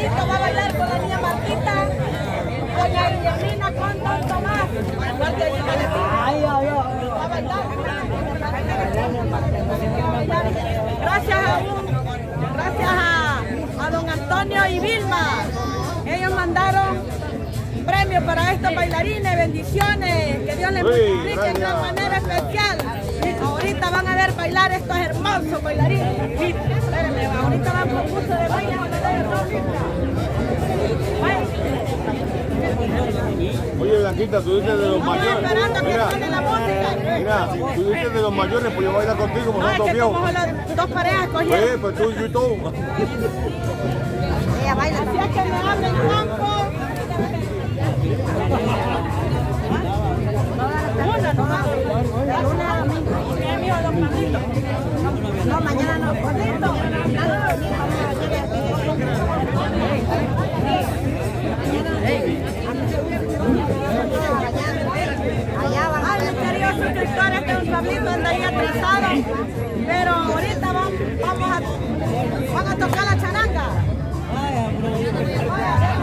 Pablito va a bailar con la niña Martita, doña Guillermina con don Tomás. Va a bailar. Gracias a don Antonio y Vilma. Ellos mandaron premios para estos bailarines, bendiciones, que Dios les multiplique de una manera especial. Ahorita van a ver bailar estos hermosos bailarines. Espérenme, ahorita van por curso de baile. Oye, Blanquita, tú dices de los mayores. Esperando que suene la música. Mira, tú dices de los mayores, pues yo voy a bailar contigo, como nosotros viejos. Como las dos parejas cogieron. Pues tú y yo y todo. Ella baila. Así es que me hablen, Juanco. No, mañana no. Allá van a ver, queridos suscriptores, que un Pablito anda ahí atrasado, pero ahorita van a tocar la charanga.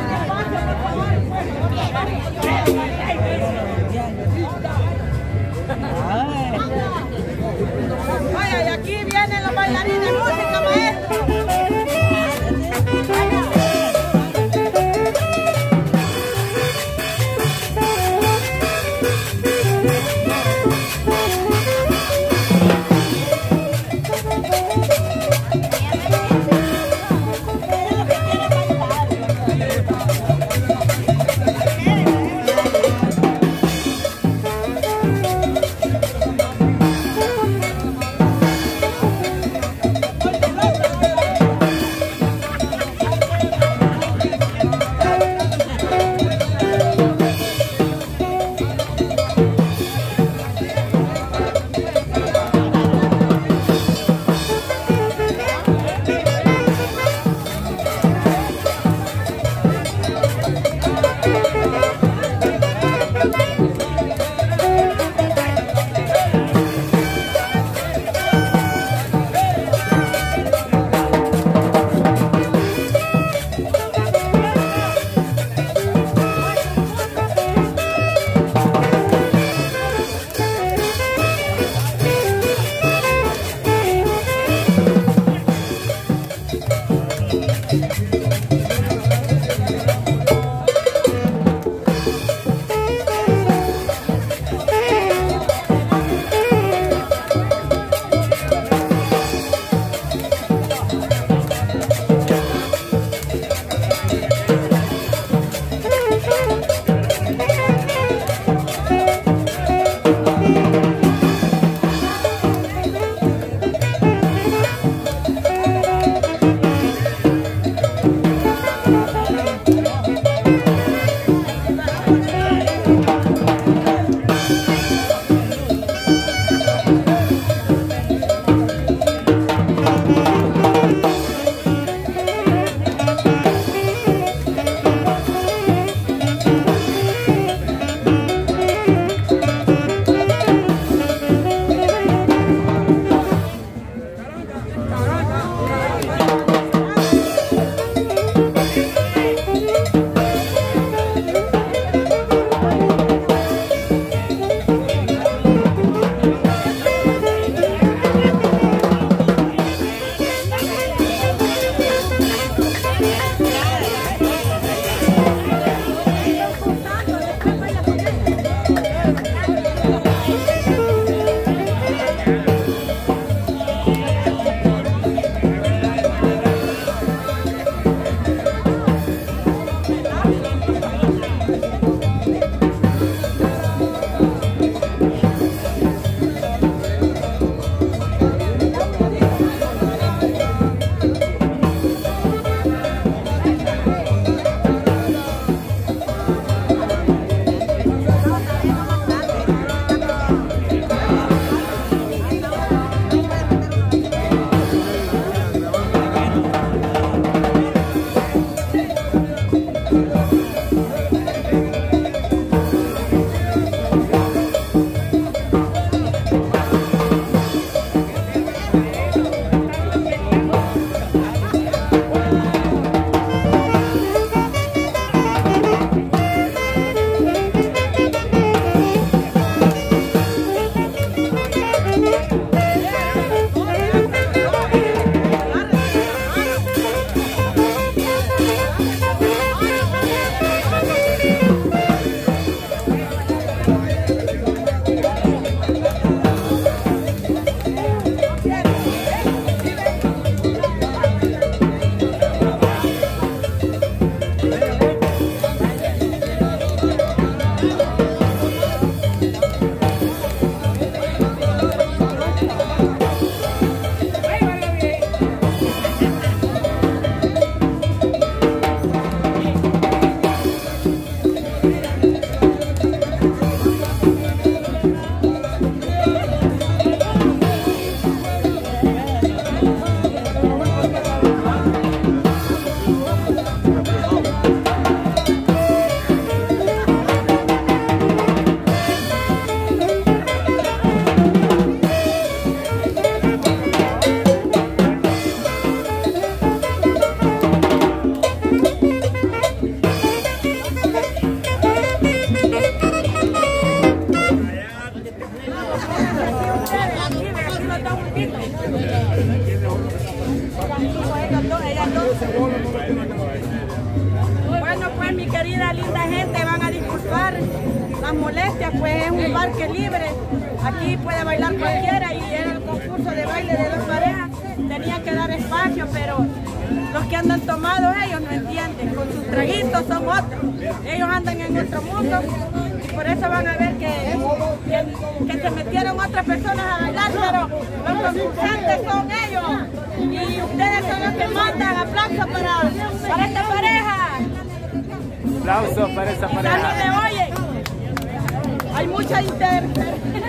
más molestias, pues es un parque libre. Aquí puede bailar cualquiera y era el concurso de baile de 2 parejas. Tenían que dar espacio, pero los que andan tomados ellos no entienden. Con sus traguitos son otros. Ellos andan en otro mundo y por eso van a ver que se metieron otras personas a bailar, pero los concursantes son ellos. Y ustedes son los que mandan. Aplausos para esta pareja. Aplausos para esa pareja. Quizás no me oyen. Hay mucha interferencia.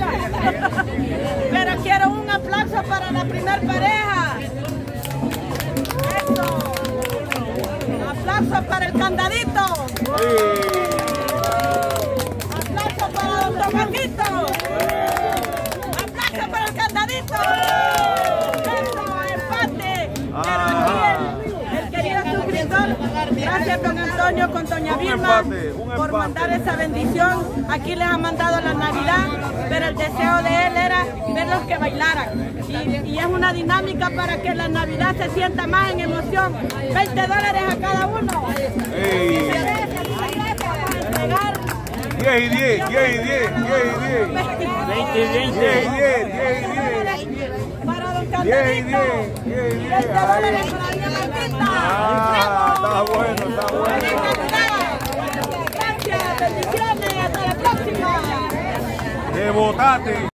Pero quiero un aplauso para la primer pareja. Eso. Aplauso para el candadito. Aplauso para don Tomaquito. Aplauso para el candadito. Eso, empate. Pero aquí el querido suscriptor, gracias don Antonio con doña Vilma por mandar esa bendición. Aquí les ha mandado la Navidad, pero el deseo de él era verlos que bailaran. Y es una dinámica para que la Navidad se sienta más en emoción. $20 a cada uno. Ey. 10 y 10, 10 y 10, 10 y 10. 20 y 20. 10 y 10, 10 y 10. Para don 10 y Candadito. 10, 10 y 10. $20 para doña Martita. Está bueno, está bueno. ¡Feliz Navidad! Gracias, bendiciones, hasta la próxima. ¡Te botaste!